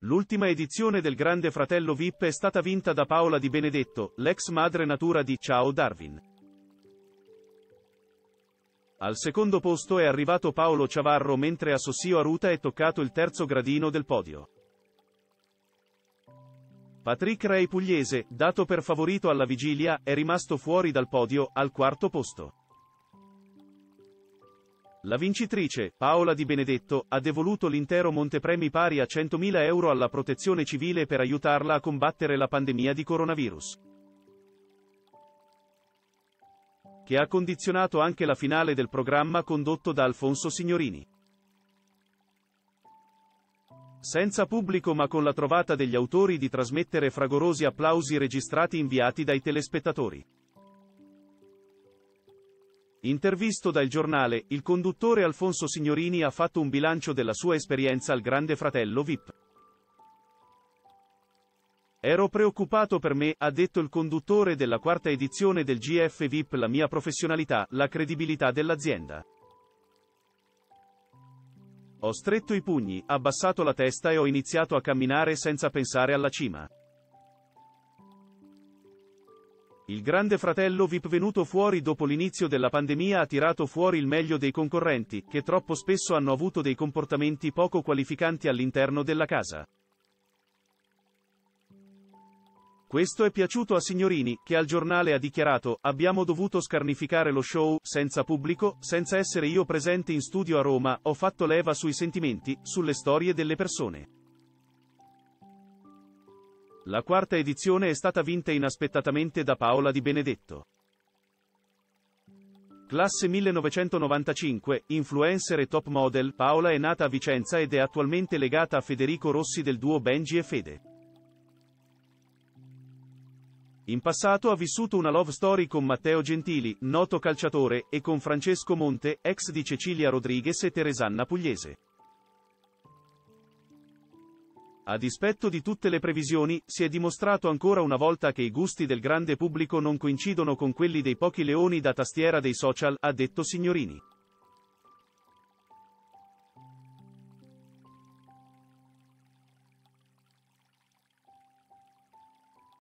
L'ultima edizione del Grande Fratello VIP è stata vinta da Paola Di Benedetto, l'ex madre natura di Ciao Darwin. Al secondo posto è arrivato Paolo Ciavarro, mentre a Sossio Aruta è toccato il terzo gradino del podio. Patrick Ray Pugliese, dato per favorito alla vigilia, è rimasto fuori dal podio, al quarto posto. La vincitrice, Paola Di Benedetto, ha devoluto l'intero montepremi pari a 100.000 euro alla Protezione Civile per aiutarla a combattere la pandemia di coronavirus, che ha condizionato anche la finale del programma condotto da Alfonso Signorini. Senza pubblico ma con la trovata degli autori di trasmettere fragorosi applausi registrati inviati dai telespettatori. Intervisto da Il Giornale, il conduttore Alfonso Signorini ha fatto un bilancio della sua esperienza al Grande Fratello VIP. Ero preoccupato per me, ha detto il conduttore della quarta edizione del GF VIP, la mia professionalità, la credibilità dell'azienda. Ho stretto i pugni, abbassato la testa e ho iniziato a camminare senza pensare alla cima. Il Grande Fratello VIP venuto fuori dopo l'inizio della pandemia ha tirato fuori il meglio dei concorrenti, che troppo spesso hanno avuto dei comportamenti poco qualificanti all'interno della casa. Questo è piaciuto a Signorini, che al Giornale ha dichiarato: abbiamo dovuto scarnificare lo show, senza pubblico, senza essere io presente in studio a Roma, ho fatto leva sui sentimenti, sulle storie delle persone. La quarta edizione è stata vinta inaspettatamente da Paola Di Benedetto. Classe 1995, influencer e top model, Paola è nata a Vicenza ed è attualmente legata a Federico Rossi del duo Benji e Fede. In passato ha vissuto una love story con Matteo Gentili, noto calciatore, e con Francesco Monte, ex di Cecilia Rodriguez e Teresanna Pugliese. A dispetto di tutte le previsioni, si è dimostrato ancora una volta che i gusti del grande pubblico non coincidono con quelli dei pochi leoni da tastiera dei social, ha detto Signorini.